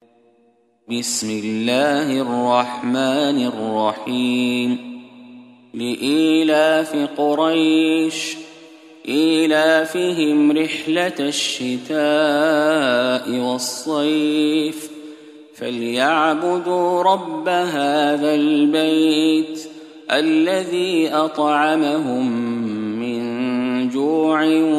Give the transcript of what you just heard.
بسم الله الرحمن الرحيم لإيلاف قريش إيلافهم رحلة الشتاء والصيف فليعبدوا رب هذا البيت الذي أطعمهم من جوع